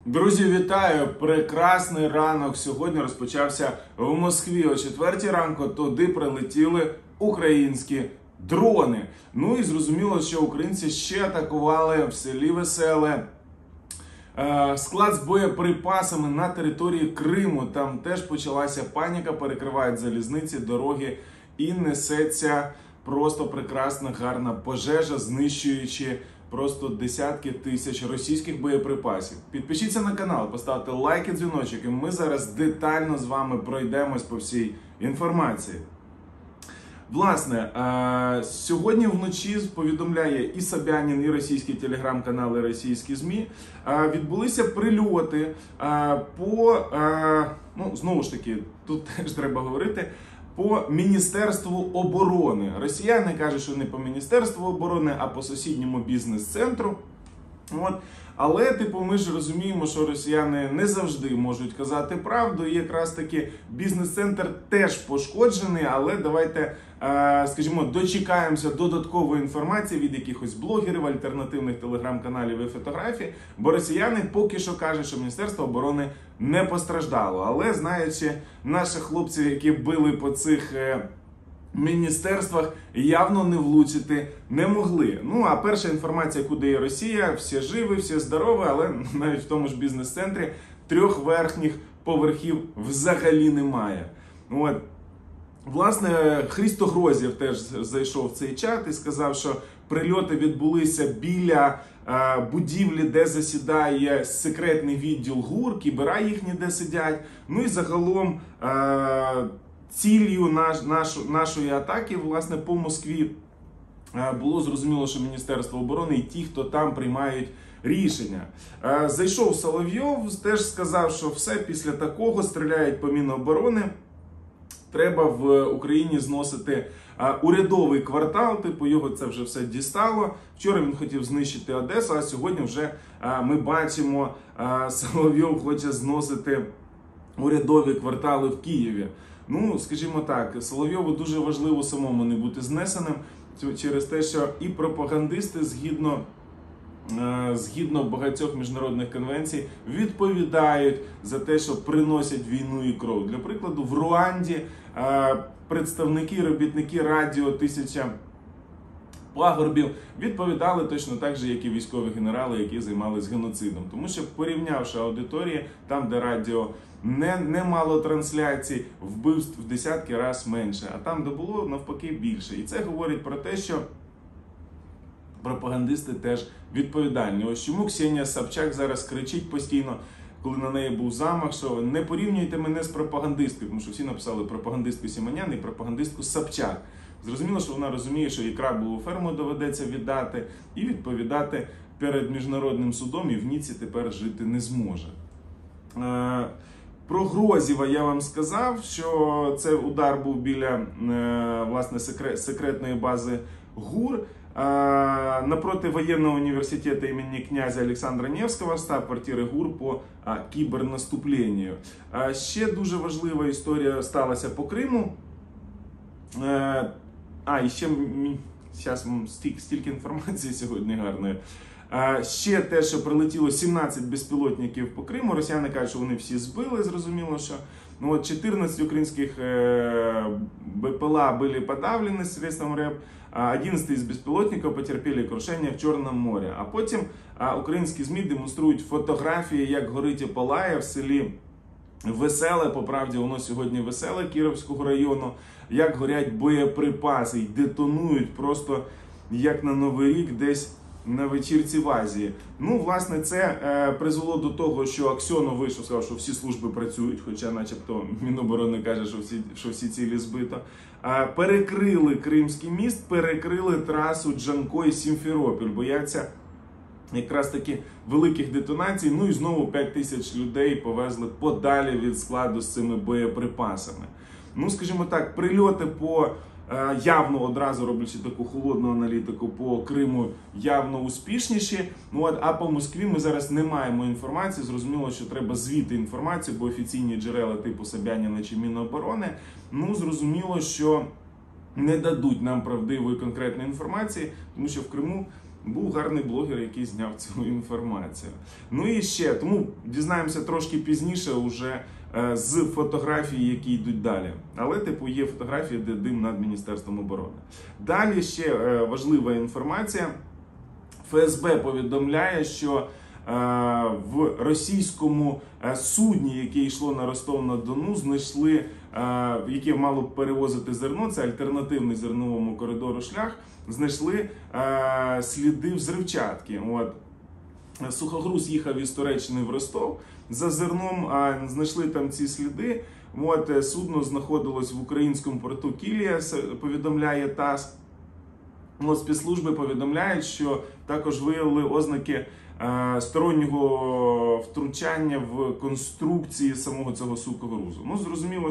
Друзі, вітаю! Прекрасний ранок сьогодні розпочався в Москві. О 4 ранку туди прилетіли українські дрони. Ну і зрозуміло, що українці ще атакували в селі Веселе склад з боєприпасами на території Криму. Там теж почалася паніка, перекривають залізниці, дороги і несеться просто прекрасна, гарна пожежа, знищуючи просто десятки тисяч російських боєприпасів. Підпишіться на канал, поставте лайк і дзвіночок, і ми зараз детально з вами пройдемось по всій інформації. Власне, сьогодні вночі, повідомляє і Собянін, і російські телеграм-канали, і російські ЗМІ, відбулися прильоти по, знову ж таки, тут теж треба говорити, по Міністерству оборони. Росіяни кажуть, що не по Міністерству оборони, а по сусідньому бізнес-центру. Але, ми ж розуміємо, що росіяни не завжди можуть казати правду. І якраз таки бізнес-центр теж пошкоджений, але давайте, скажімо, дочекаємося додаткової інформації від якихось блогерів, альтернативних телеграм-каналів і фотографій, бо росіяни поки що кажуть, що Міністерство оборони не постраждало. Але, знаючи наших хлопців, які били по цих міністерствах, явно не влучити не могли. Ну, а перша інформація, куди є Росія, всі живі, всі здорові, але навіть в тому ж бізнес-центрі 3 верхніх поверхів взагалі немає. Власне, Христо Грозєв теж зайшов в цей чат і сказав, що прильоти відбулися біля будівлі, де засідає секретний відділ ГУР, кібера їхні де сидять. Ну і загалом ціллю нашої атаки, власне, по Москві було зрозуміло, що Міністерство оборони і ті, хто там приймають рішення. Зайшов Соловйов, теж сказав, що все, після такого стріляють по Міноборони. Треба в Україні зносити урядовий квартал, його це вже все дістало. Вчора він хотів знищити Одесу, а сьогодні вже ми бачимо, Соловйов хоче зносити урядові квартали в Києві. Ну, скажімо так, Соловйову дуже важливо самому не бути знесеним через те, що і пропагандисти, згідно багатьох міжнародних конвенцій, відповідають за те, що приносять війну і кров. Для прикладу, в Руанді представники, робітники радіо «1000 пагорбів» відповідали точно так же, як і військові генерали, які займалися геноцидом. Тому що, порівнявши аудиторії, там, де радіо не мало трансляцій, вбивств в десятки разів менше, а там, де було, навпаки, більше. І це говорить про те, що пропагандисти теж відповідальні. Ось чому Ксенія Собчак зараз кричить постійно, коли на неї був замах, що не порівнюйте мене з пропагандисткою, тому що всі написали пропагандистку Сімонян і пропагандистку Собчак. Зрозуміло, що вона розуміє, що і крабову ферму доведеться віддати і відповідати перед міжнародним судом, і в Ніці тепер жити не зможе. Про Грозєва я вам сказав, що це удар був біля, власне, секретної бази ГУР. Напроти воєнного університету імені князя Олександра Невського, штаб-квартири ГУР по кібернаступленню. Ще дуже важлива історія сталася по Криму. І ще, зараз стільки інформації сьогодні гарної. Ще те, що прилетіло 17 безпілотників по Криму. Росіяни кажуть, що вони всі збили, зрозуміло, що 14 українських БПЛА були подавлені средством РЕБ, 11 із безпілотників потерпіли крушення в Чорному морі. А потім українські ЗМІ демонструють фотографії, як горить і палає в селі Веселе, по правді воно сьогодні Веселе Кіровського району, як горять боєприпаси і детонують просто як на Новий рік десь на вечірці в Азії. Ну, власне, це призвело до того, що Аксьонов вийшов, сказав, що всі служби працюють, хоча начебто Міноборони каже, що всі цілі збито. Перекрили Кримський міст, перекрили трасу Джанкой-Сімферополь. Бояться якраз таки великих детонацій. Ну і знову 5000 людей повезли подалі від складу з цими боєприпасами. Ну, скажімо так, прильоти по явно, одразу роблячи таку холодну аналітику, по Криму явно успішніші. А по Москві ми зараз не маємо інформації. Зрозуміло, що треба звіти інформації, бо офіційні джерела типу Собяніна чи Міноборони, зрозуміло, що не дадуть нам правдивої конкретної інформації, тому що в Криму Був гарний блогер, який зняв цю інформацію. Ну і ще, тому дізнаємося трошки пізніше уже з фотографій, які йдуть далі. Але, типу, є фотографії, де дим над Міністерством оборони. Далі ще важлива інформація. ФСБ повідомляє, що в російському судні, яке йшло на Ростов-на-Дону, знайшли, яке мало перевозити зерно, це альтернативний зерновому коридору шлях, знайшли сліди взривчатки. От. Сухогруз їхав із Туреччини в Ростов за зерном, знайшли там ці сліди. От, судно знаходилось в українському порту Кілія, повідомляє ТАСС. От, спецслужби повідомляють, що також виявили ознаки стороннього втручання в конструкції самого цього сухогрузу. Ну, зрозуміло,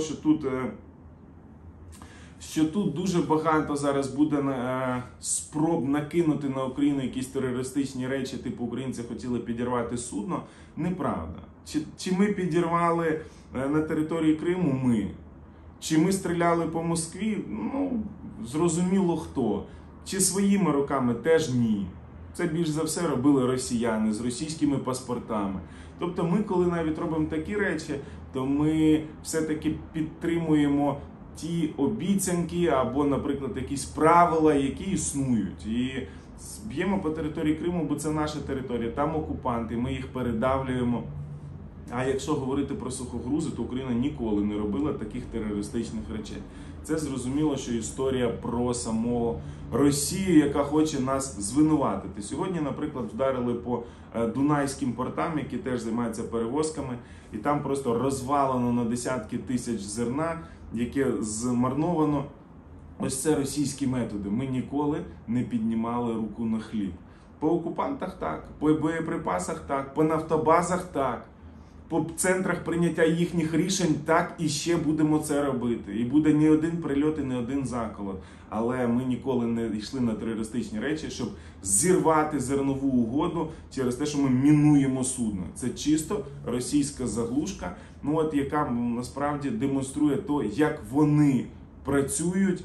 що тут дуже багато зараз буде спроб накинути на Україну якісь терористичні речі, типу українці хотіли підірвати судно. Неправда. Чи ми підірвали на території Криму? Ми. Чи ми стріляли по Москві? Ну, зрозуміло хто. Чи своїми руками? Теж ні. Це більш за все робили росіяни з російськими паспортами. Тобто ми, коли навіть робимо такі речі, то ми все-таки підтримуємо ті обіцянки або, наприклад, якісь правила, які існують. І б'ємо по території Криму, бо це наша територія, там окупанти, ми їх передавлюємо. А якщо говорити про сухогрузи, то Україна ніколи не робила таких терористичних речей. Це зрозуміло, що історія про саму Росію, яка хоче нас звинуватити. Сьогодні, наприклад, вдарили по дунайським портам, які теж займаються перевозками, і там просто розвалено на десятки тисяч зерна, яке змарновано. Ось це російські методи. Ми ніколи не піднімали руку на хліб. По окупантах так, по боєприпасах так, по нафтобазах так. По центрах прийняття їхніх рішень так і ще будемо це робити. І буде не один прильот і не один заколот. Але ми ніколи не йшли на терористичні речі, щоб зірвати зернову угоду через те, що ми мінуємо судно. Це чисто російська заглушка, яка насправді демонструє то, як вони працюють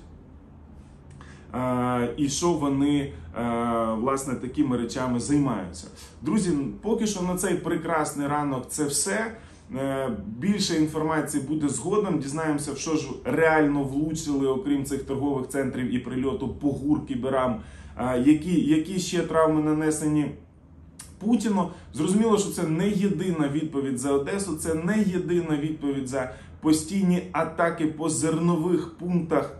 і що вони, власне, такими речами займаються. Друзі, поки що на цей прекрасний ранок це все. Більше інформації буде згодом. Дізнаємося, в що ж реально влучили, окрім цих торгових центрів і прильоту по ГУР-Кіберам, які ще травми нанесені Путіну. Зрозуміло, що це не єдина відповідь за Одесу, це не єдина відповідь за постійні атаки по зернових пунктах,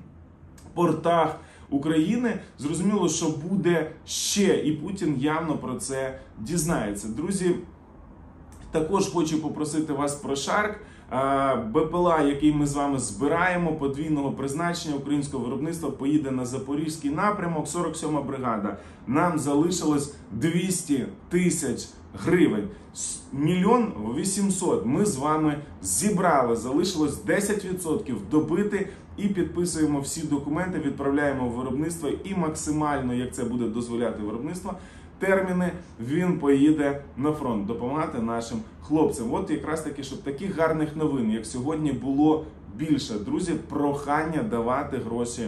портах України. Зрозуміло, що буде ще, і Путін явно про це дізнається. Друзі, також хочу попросити вас про Шарк. БПЛА, який ми з вами збираємо, подвійного призначення українського виробництва, поїде на Запорізький напрямок, 47-ма бригада. Нам залишилось 200 тисяч гривень. 1 800 000 ми з вами зібрали, залишилось 10% добити і підписуємо всі документи, відправляємо в виробництво і максимально, як це буде дозволяти виробництво, терміни, він поїде на фронт допомагати нашим хлопцям. От якраз таки, щоб таких гарних новин, як сьогодні, було більше. Друзі, прохання давати гроші,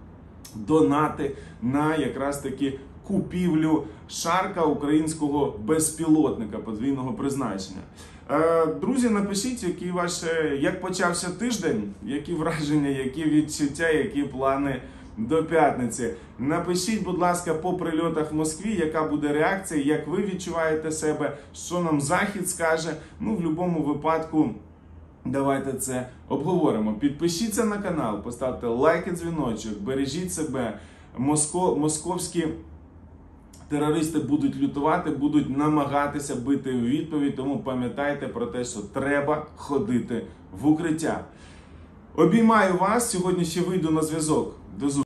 донати на якраз таки купівлю Шарка, українського безпілотника подвійного призначення. Друзі, напишіть, як почався тиждень, які враження, які відчуття, які плани до п'ятниці. Напишіть, будь ласка, по прильотах в Москві, яка буде реакція, як ви відчуваєте себе, що нам Захід скаже. В будь-якому випадку давайте це обговоримо. Підпишіться на канал, поставте лайк і дзвіночок, бережіть себе. Московські терористи будуть лютувати, будуть намагатися бити у відповідь, тому пам'ятайте про те, що треба ходити в укриття. Обіймаю вас, сьогодні ще вийду на зв'язок. До зустрічі.